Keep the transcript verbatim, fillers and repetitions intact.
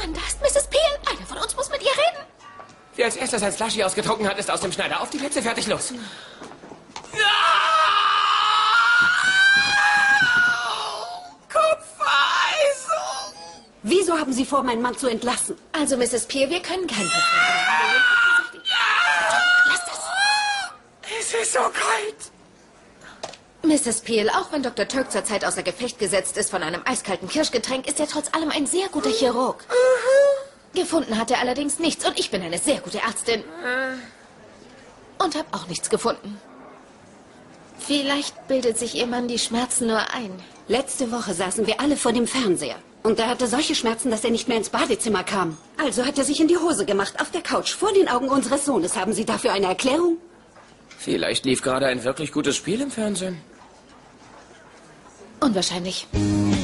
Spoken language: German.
Mann, da ist Misses Peel. Einer von uns muss mit ihr reden. Wer als erstes ein Slushy ausgetrunken hat, ist aus dem Schneider. Auf die Plätze, fertig, los. Kopfvereisung! Wieso haben Sie vor, meinen Mann zu entlassen? Also, Misses Peel, wir können keinen Patienten. Lass das. Es ist so kalt. Misses Peel, auch wenn Doktor Turk zurzeit außer Gefecht gesetzt ist von einem eiskalten Kirschgetränk, ist er trotz allem ein sehr guter Chirurg. Gefunden hat er allerdings nichts und ich bin eine sehr gute Ärztin. Und habe auch nichts gefunden. Vielleicht bildet sich Ihr Mann die Schmerzen nur ein. Letzte Woche saßen wir alle vor dem Fernseher. Und er hatte solche Schmerzen, dass er nicht mehr ins Badezimmer kam. Also hat er sich in die Hose gemacht, auf der Couch, vor den Augen unseres Sohnes. Haben Sie dafür eine Erklärung? Vielleicht lief gerade ein wirklich gutes Spiel im Fernsehen. Unwahrscheinlich.